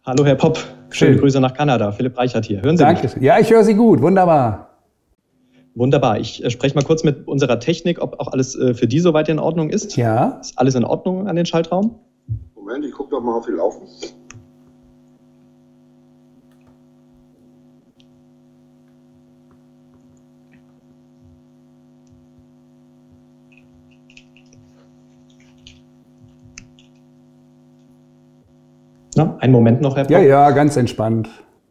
Hallo Herr Popp, schöne Grüße nach Kanada. Philipp Reichert hier. Hören Sie mich? Danke. Ja, ich höre Sie gut. Wunderbar. Wunderbar. Ich spreche mal kurz mit unserer Technik, ob auch alles für die soweit in Ordnung ist. Ja. Ist alles in Ordnung an den Schaltraum? Moment, ich gucke doch mal auf die Laufen. Na, einen Moment noch, Herr Popp. Ja, ganz entspannt.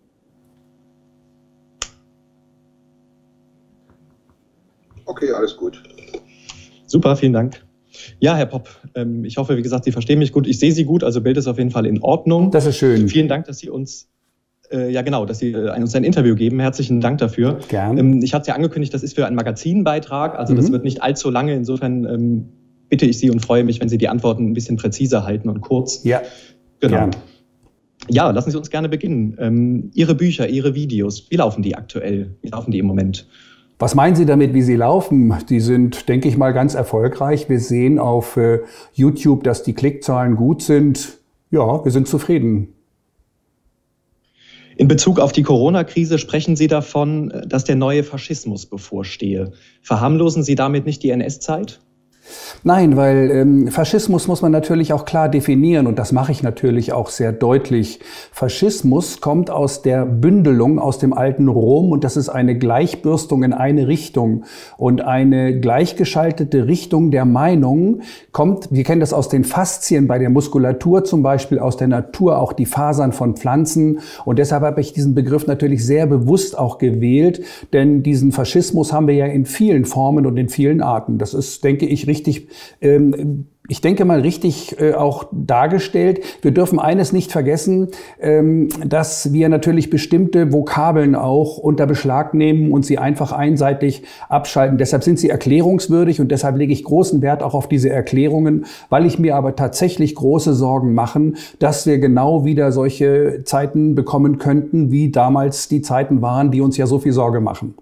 Okay, alles gut. Super, vielen Dank. Ja, Herr Popp, ich hoffe, wie gesagt, Sie verstehen mich gut. Ich sehe Sie gut, also Bild ist auf jeden Fall in Ordnung. Das ist schön. Vielen Dank, dass Sie uns uns ein Interview geben. Herzlichen Dank dafür. Gern. Ich hatte es ja angekündigt, das ist für einen Magazinbeitrag, also das wird nicht allzu lange. Insofern bitte ich Sie und freue mich, wenn Sie die Antworten ein bisschen präziser halten und kurz. Ja, genau. Gern. Ja, lassen Sie uns gerne beginnen. Ihre Bücher, Ihre Videos, wie laufen die aktuell? Wie laufen die im Moment? Was meinen Sie damit, wie sie laufen? Die sind, denke ich mal, ganz erfolgreich. Wir sehen auf YouTube, dass die Klickzahlen gut sind. Ja, wir sind zufrieden. In Bezug auf die Corona-Krise sprechen Sie davon, dass der neue Faschismus bevorstehe. Verharmlosen Sie damit nicht die NS-Zeit? Nein, weil Faschismus muss man natürlich auch klar definieren und das mache ich natürlich auch sehr deutlich. Faschismus kommt aus der Bündelung aus dem alten Rom und das ist eine Gleichbürstung in eine Richtung und eine gleichgeschaltete Richtung der Meinung kommt, wir kennen das aus den Faszien bei der Muskulatur zum Beispiel, aus der Natur, auch die Fasern von Pflanzen und deshalb habe ich diesen Begriff natürlich sehr bewusst auch gewählt, denn diesen Faschismus haben wir ja in vielen Formen und in vielen Arten. Das ist, denke ich, richtig, ich denke mal richtig auch dargestellt. Wir dürfen eines nicht vergessen, dass wir natürlich bestimmte Vokabeln auch unter Beschlag nehmen und sie einfach einseitig abschalten. Deshalb sind sie erklärungswürdig und deshalb lege ich großen Wert auch auf diese Erklärungen, weil ich mir aber tatsächlich große Sorgen mache, dass wir genau wieder solche Zeiten bekommen könnten, wie damals die Zeiten waren, die uns ja so viel Sorge machen.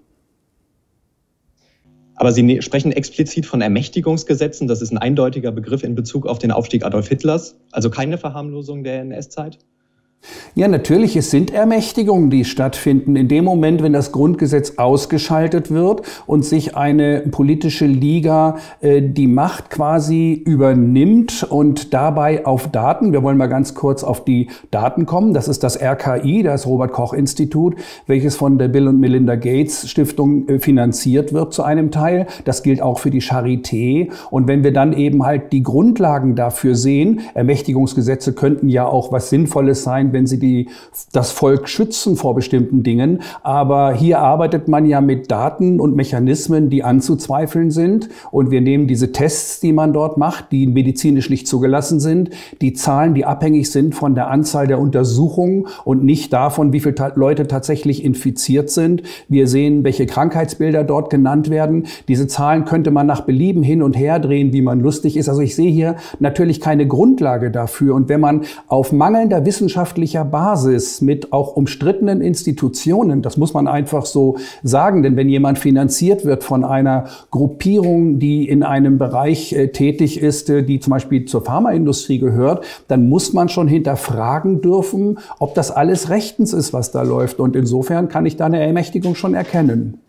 Aber Sie sprechen explizit von Ermächtigungsgesetzen. Das ist ein eindeutiger Begriff in Bezug auf den Aufstieg Adolf Hitlers. Also keine Verharmlosung der NS-Zeit? Ja, natürlich, es sind Ermächtigungen, die stattfinden. In dem Moment, wenn das Grundgesetz ausgeschaltet wird und sich eine politische Liga die Macht quasi übernimmt und dabei auf Daten, wir wollen mal ganz kurz auf die Daten kommen, das ist das RKI, das Robert-Koch-Institut, welches von der Bill und Melinda Gates Stiftung finanziert wird zu einem Teil. Das gilt auch für die Charité. Und wenn wir dann eben halt die Grundlagen dafür sehen, Ermächtigungsgesetze könnten ja auch was Sinnvolles sein, wenn sie das Volk schützen vor bestimmten Dingen. Aber hier arbeitet man ja mit Daten und Mechanismen, die anzuzweifeln sind. Und wir nehmen diese Tests, die man dort macht, die medizinisch nicht zugelassen sind, die Zahlen, die abhängig sind von der Anzahl der Untersuchungen und nicht davon, wie viele Leute tatsächlich infiziert sind. Wir sehen, welche Krankheitsbilder dort genannt werden. Diese Zahlen könnte man nach Belieben hin und her drehen, wie man lustig ist. Also ich sehe hier natürlich keine Grundlage dafür. Und wenn man auf mangelnder wissenschaftlicher Basis mit auch umstrittenen Institutionen, das muss man einfach so sagen, denn wenn jemand finanziert wird von einer Gruppierung, die in einem Bereich tätig ist, die zum Beispiel zur Pharmaindustrie gehört, dann muss man schon hinterfragen dürfen, ob das alles rechtens ist, was da läuft. Und insofern kann ich da eine Ermächtigung schon erkennen.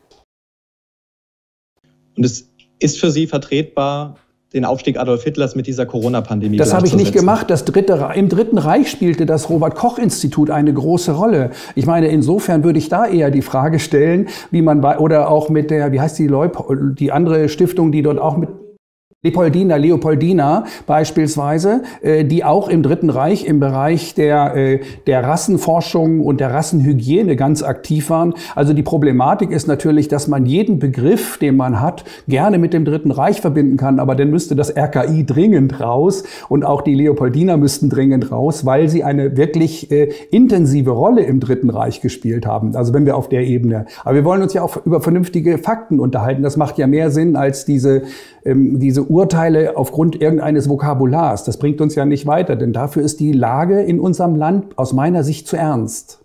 Und es ist für Sie vertretbar, den Aufstieg Adolf Hitlers mit dieser Corona-Pandemie Das habe ich nicht gleichzusetzen? gemacht. Im Dritten Reich spielte das Robert-Koch-Institut eine große Rolle. Ich meine, insofern würde ich da eher die Frage stellen, wie man oder auch mit der, wie heißt die andere Stiftung, die dort auch mit Leopoldina beispielsweise, die auch im Dritten Reich im Bereich der Rassenforschung und der Rassenhygiene ganz aktiv waren. Also die Problematik ist natürlich, dass man jeden Begriff, den man hat, gerne mit dem Dritten Reich verbinden kann, aber dann müsste das RKI dringend raus und auch die Leopoldina müssten dringend raus, weil sie eine wirklich intensive Rolle im Dritten Reich gespielt haben. Also wenn wir auf der Ebene. Aber wir wollen uns ja auch über vernünftige Fakten unterhalten. Das macht ja mehr Sinn als diese Urteile aufgrund irgendeines Vokabulars. Das bringt uns ja nicht weiter, denn dafür ist die Lage in unserem Land aus meiner Sicht zu ernst.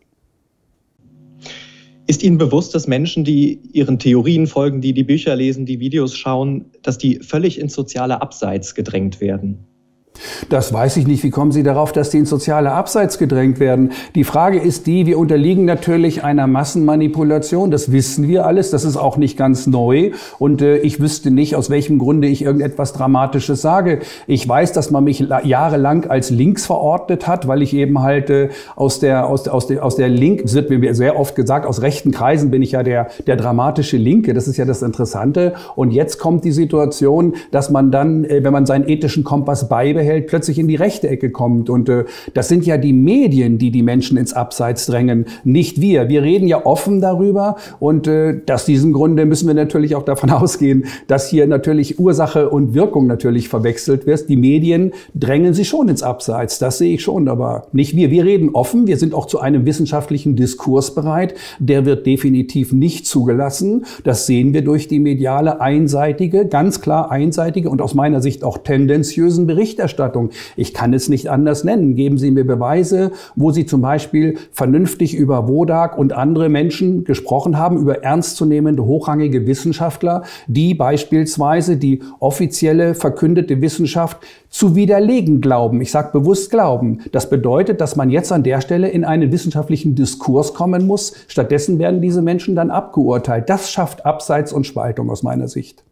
Ist Ihnen bewusst, dass Menschen, die Ihren Theorien folgen, die Bücher lesen, die Videos schauen, dass die völlig ins soziale Abseits gedrängt werden? Das weiß ich nicht. Wie kommen Sie darauf, dass die ins soziale Abseits gedrängt werden? Die Frage ist die, wir unterliegen natürlich einer Massenmanipulation. Das wissen wir alles. Das ist auch nicht ganz neu. Und ich wüsste nicht, aus welchem Grunde ich irgendetwas Dramatisches sage. Ich weiß, dass man mich jahrelang als links verordnet hat, weil ich eben halt aus der Linken, es wird mir sehr oft gesagt, aus rechten Kreisen bin ich ja der dramatische Linke. Das ist ja das Interessante. Und jetzt kommt die Situation, dass man dann, wenn man seinen ethischen Kompass beibehält, plötzlich in die rechte Ecke kommt. Und das sind ja die Medien, die die Menschen ins Abseits drängen, nicht wir. Wir reden ja offen darüber und aus diesem Grunde müssen wir natürlich auch davon ausgehen, dass hier natürlich Ursache und Wirkung natürlich verwechselt wird. Die Medien drängen sie schon ins Abseits, das sehe ich schon, aber nicht wir. Wir reden offen, wir sind auch zu einem wissenschaftlichen Diskurs bereit. Der wird definitiv nicht zugelassen. Das sehen wir durch die mediale einseitige, ganz klar einseitige und aus meiner Sicht auch tendenziösen Berichterstattung. Ich kann es nicht anders nennen. Geben Sie mir Beweise, wo Sie zum Beispiel vernünftig über Wodak und andere Menschen gesprochen haben, über ernstzunehmende, hochrangige Wissenschaftler, die beispielsweise die offizielle verkündete Wissenschaft zu widerlegen glauben. Ich sage bewusst glauben. Das bedeutet, dass man jetzt an der Stelle in einen wissenschaftlichen Diskurs kommen muss. Stattdessen werden diese Menschen dann abgeurteilt. Das schafft Abseits und Spaltung aus meiner Sicht.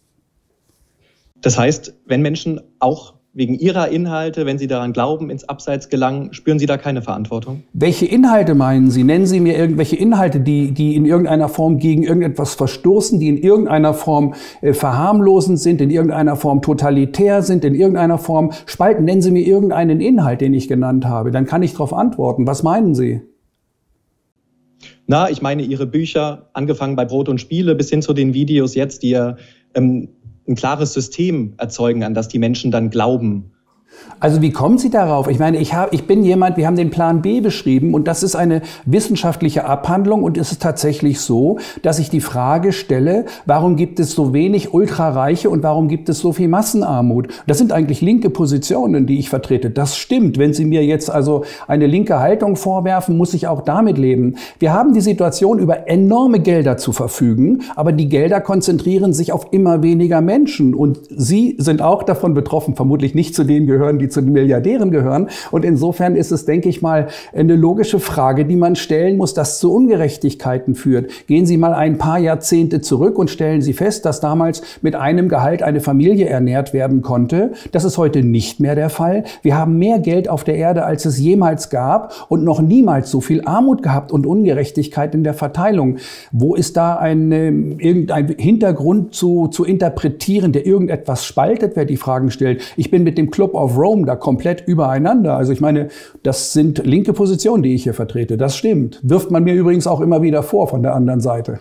Das heißt, wenn Menschen auch wegen ihrer Inhalte, wenn sie daran glauben, ins Abseits gelangen, spüren Sie da keine Verantwortung? Welche Inhalte meinen Sie? Nennen Sie mir irgendwelche Inhalte, die in irgendeiner Form gegen irgendetwas verstoßen, die in irgendeiner Form verharmlosend sind, in irgendeiner Form totalitär sind, in irgendeiner Form spalten. Nennen Sie mir irgendeinen Inhalt, den ich genannt habe. Dann kann ich darauf antworten. Was meinen Sie? Na, ich meine Ihre Bücher, angefangen bei Brot und Spiele bis hin zu den Videos jetzt, die ja ein klares System erzeugen, an das die Menschen dann glauben. Also wie kommen Sie darauf? Ich meine, ich bin jemand, wir haben den Plan B beschrieben und das ist eine wissenschaftliche Abhandlung und es ist tatsächlich so, dass ich die Frage stelle, warum gibt es so wenig Ultrareiche und warum gibt es so viel Massenarmut? Das sind eigentlich linke Positionen, die ich vertrete. Das stimmt. Wenn Sie mir jetzt also eine linke Haltung vorwerfen, muss ich auch damit leben. Wir haben die Situation, über enorme Gelder zu verfügen, aber die Gelder konzentrieren sich auf immer weniger Menschen und Sie sind auch davon betroffen, vermutlich nicht zu denen gehören, die zu den Milliardären gehören. Und insofern ist es, denke ich mal, eine logische Frage, die man stellen muss, das zu Ungerechtigkeiten führt. Gehen Sie mal ein paar Jahrzehnte zurück und stellen Sie fest, dass damals mit einem Gehalt eine Familie ernährt werden konnte. Das ist heute nicht mehr der Fall. Wir haben mehr Geld auf der Erde, als es jemals gab und noch niemals so viel Armut gehabt und Ungerechtigkeit in der Verteilung. Wo ist da irgendein Hintergrund zu interpretieren, der irgendetwas spaltet, wer die Fragen stellt? Ich bin mit dem Club of Rome da komplett übereinander. Also ich meine, das sind linke Positionen, die ich hier vertrete. Das stimmt. Wirft man mir übrigens auch immer wieder vor von der anderen Seite.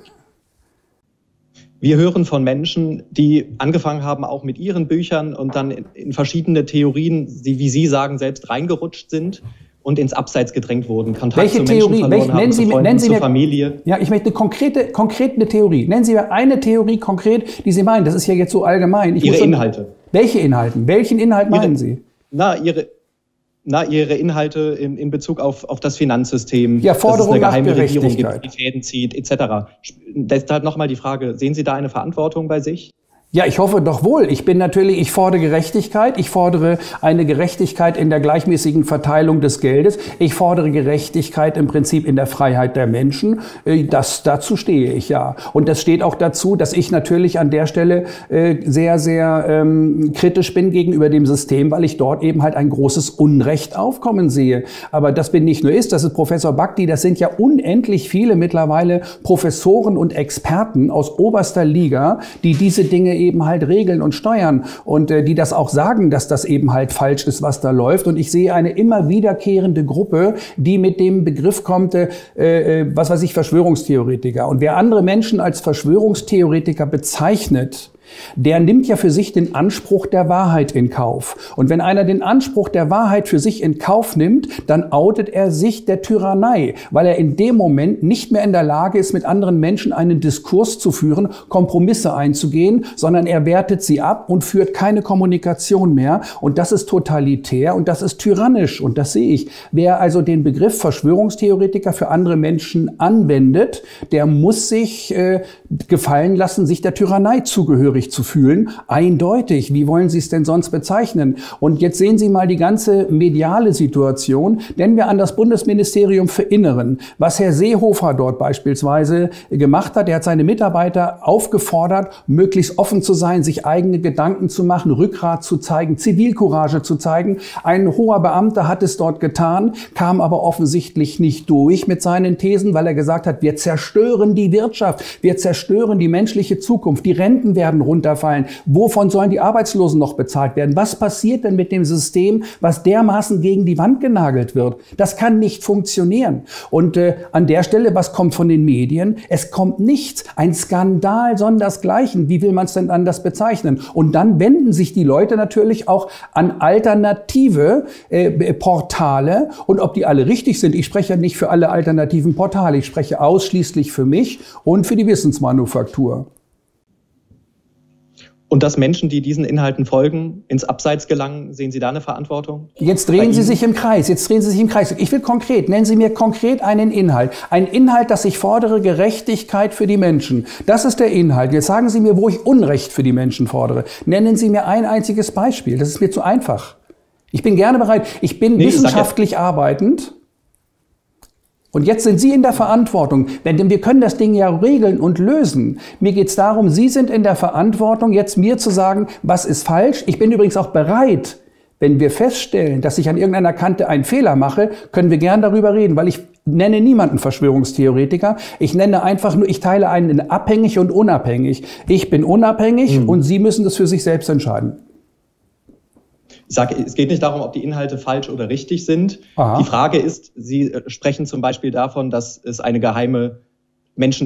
Wir hören von Menschen, die angefangen haben, auch mit ihren Büchern und dann in verschiedene Theorien, die, wie Sie sagen, selbst reingerutscht sind und ins Abseits gedrängt wurden. Kontakt zu Menschen verloren haben, zu Freunden, zur Familie. Ja, ich möchte konkrete Theorie. Nennen Sie mir eine Theorie konkret, die Sie meinen. Das ist ja jetzt so allgemein. Ihre Inhalte. Welche Inhalte? Welchen Inhalt meinen Sie? Ihre Inhalte in Bezug auf das Finanzsystem, ja, Forderung dass es eine geheime Regierung gibt, die Fäden zieht, etc. Deshalb nochmal die Frage, sehen Sie da eine Verantwortung bei sich? Ja, ich hoffe doch wohl. Ich fordere Gerechtigkeit. Ich fordere eine Gerechtigkeit in der gleichmäßigen Verteilung des Geldes. Ich fordere Gerechtigkeit im Prinzip in der Freiheit der Menschen. Dazu stehe ich, ja. Und das steht auch dazu, dass ich natürlich an der Stelle sehr, sehr kritisch bin gegenüber dem System, weil ich dort eben halt ein großes Unrecht aufkommen sehe. Aber das bin nicht nur das ist Professor Bhakdi, das sind ja unendlich viele mittlerweile Professoren und Experten aus oberster Liga, die diese Dinge eben halt regeln und steuern und die das auch sagen, dass das eben halt falsch ist, was da läuft. Und ich sehe eine immer wiederkehrende Gruppe, die mit dem Begriff kommt, Verschwörungstheoretiker. Und wer andere Menschen als Verschwörungstheoretiker bezeichnet, der nimmt ja für sich den Anspruch der Wahrheit in Kauf. Und wenn einer den Anspruch der Wahrheit für sich in Kauf nimmt, dann outet er sich der Tyrannei, weil er in dem Moment nicht mehr in der Lage ist, mit anderen Menschen einen Diskurs zu führen, Kompromisse einzugehen, sondern er wertet sie ab und führt keine Kommunikation mehr. Und das ist totalitär und das ist tyrannisch. Und das sehe ich. Wer also den Begriff Verschwörungstheoretiker für andere Menschen anwendet, der muss sich gefallen lassen, sich der Tyrannei zugehörig dazugehörig zu fühlen? Eindeutig. Wie wollen Sie es denn sonst bezeichnen? Und jetzt sehen Sie mal die ganze mediale Situation. Nennen wir an das Bundesministerium für Inneren. Was Herr Seehofer dort beispielsweise gemacht hat, er hat seine Mitarbeiter aufgefordert, möglichst offen zu sein, sich eigene Gedanken zu machen, Rückgrat zu zeigen, Zivilcourage zu zeigen. Ein hoher Beamter hat es dort getan, kam aber offensichtlich nicht durch mit seinen Thesen, weil er gesagt hat, wir zerstören die Wirtschaft, wir zerstören die menschliche Zukunft, die Renten werden runterfallen. Wovon sollen die Arbeitslosen noch bezahlt werden? Was passiert denn mit dem System, was dermaßen gegen die Wand genagelt wird? Das kann nicht funktionieren. Und an der Stelle, was kommt von den Medien? Es kommt nichts. Ein Skandal sondersgleichen. Wie will man es denn anders bezeichnen? Und dann wenden sich die Leute natürlich auch an alternative Portale. Und ob die alle richtig sind, ich spreche ja nicht für alle alternativen Portale, ich spreche ausschließlich für mich und für die Wissensmanufaktur. Und dass Menschen, die diesen Inhalten folgen, ins Abseits gelangen, sehen Sie da eine Verantwortung? Jetzt drehen Sie sich im Kreis, Ich will konkret, nennen Sie mir konkret einen Inhalt. Ein Inhalt, dass ich fordere Gerechtigkeit für die Menschen. Das ist der Inhalt. Jetzt sagen Sie mir, wo ich Unrecht für die Menschen fordere. Nennen Sie mir ein einziges Beispiel. Das ist mir zu einfach. Ich bin gerne bereit. Ich bin wissenschaftlich arbeitend. Und jetzt sind Sie in der Verantwortung, denn wir können das Ding ja regeln und lösen. Mir geht es darum, Sie sind in der Verantwortung, jetzt mir zu sagen, was ist falsch. Ich bin übrigens auch bereit, wenn wir feststellen, dass ich an irgendeiner Kante einen Fehler mache, können wir gern darüber reden, weil ich nenne niemanden Verschwörungstheoretiker. Ich nenne einfach nur, ich teile einen in abhängig und unabhängig. Ich bin unabhängig und Sie müssen das für sich selbst entscheiden. Ich sage, es geht nicht darum, ob die Inhalte falsch oder richtig sind. Aha. Die Frage ist, Sie sprechen zum Beispiel davon, dass es eine geheime Menschen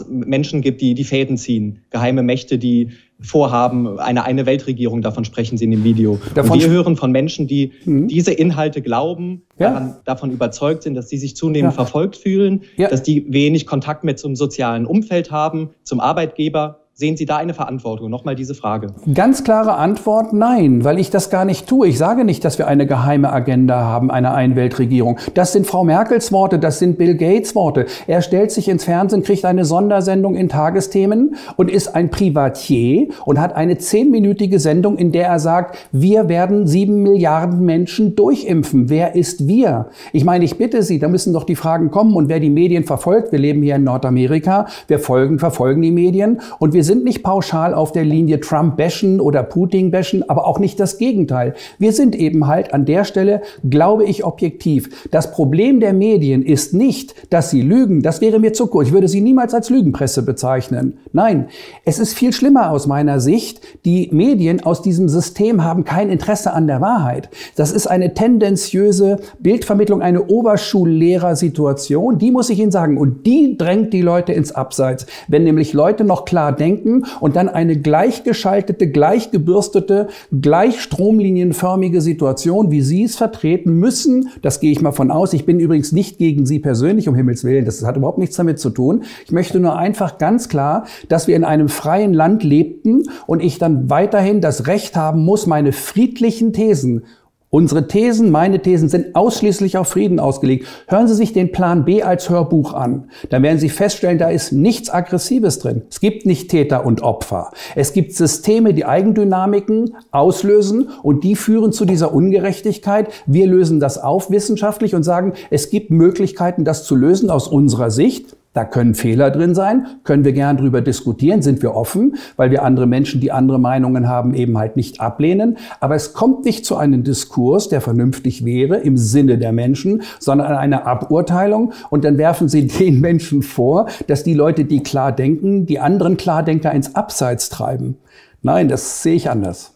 gibt, die die Fäden ziehen. Geheime Mächte, die vorhaben, eine Weltregierung, davon sprechen Sie in dem Video. Und wir hören von Menschen, die diese Inhalte glauben, davon überzeugt sind, dass sie sich zunehmend verfolgt fühlen, dass die wenig Kontakt mehr zum sozialen Umfeld haben, zum Arbeitgeber. Sehen Sie da eine Verantwortung? Nochmal diese Frage. Ganz klare Antwort, nein, weil ich das gar nicht tue. Ich sage nicht, dass wir eine geheime Agenda haben, eine Einweltregierung. Das sind Frau Merkels Worte, das sind Bill Gates Worte. Er stellt sich ins Fernsehen, kriegt eine Sondersendung in Tagesthemen und ist ein Privatier und hat eine 10-minütige Sendung, in der er sagt, wir werden 7 Milliarden Menschen durchimpfen. Wer ist wir? Ich meine, ich bitte Sie, da müssen doch die Fragen kommen. Und wer die Medien verfolgt, wir leben hier in Nordamerika, wir verfolgen die Medien und wir sind nicht pauschal auf der Linie Trump bashen oder Putin bashen, aber auch nicht das Gegenteil. Wir sind eben halt an der Stelle, glaube ich, objektiv. Das Problem der Medien ist nicht, dass sie lügen. Das wäre mir zu kurz. Ich würde sie niemals als Lügenpresse bezeichnen. Nein, es ist viel schlimmer aus meiner Sicht. Die Medien aus diesem System haben kein Interesse an der Wahrheit. Das ist eine tendenziöse Bildvermittlung, eine Oberschullehrersituation. Die muss ich Ihnen sagen. Und die drängt die Leute ins Abseits. Wenn nämlich Leute noch klar denken und dann eine gleichgeschaltete, gleichgebürstete, gleichstromlinienförmige Situation, wie Sie es vertreten müssen, das gehe ich mal von aus. Ich bin übrigens nicht gegen Sie persönlich, um Himmels Willen, das hat überhaupt nichts damit zu tun. Ich möchte nur einfach ganz klar, dass wir in einem freien Land lebten und ich dann weiterhin das Recht haben muss, meine friedlichen Thesen, unsere Thesen, meine Thesen sind ausschließlich auf Frieden ausgelegt. Hören Sie sich den Plan B als Hörbuch an. Dann werden Sie feststellen, da ist nichts Aggressives drin. Es gibt nicht Täter und Opfer. Es gibt Systeme, die Eigendynamiken auslösen und die führen zu dieser Ungerechtigkeit. Wir lösen das auf wissenschaftlich und sagen, es gibt Möglichkeiten, das zu lösen aus unserer Sicht. Da können Fehler drin sein, können wir gern drüber diskutieren, sind wir offen, weil wir andere Menschen, die andere Meinungen haben, eben halt nicht ablehnen. Aber es kommt nicht zu einem Diskurs, der vernünftig wäre im Sinne der Menschen, sondern an eine Aburteilung. Und dann werfen Sie den Menschen vor, dass die Leute, die klar denken, die anderen Klardenker ins Abseits treiben. Nein, das sehe ich anders.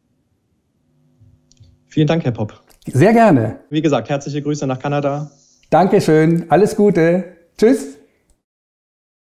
Vielen Dank, Herr Popp. Sehr gerne. Wie gesagt, herzliche Grüße nach Kanada. Dankeschön, alles Gute. Tschüss.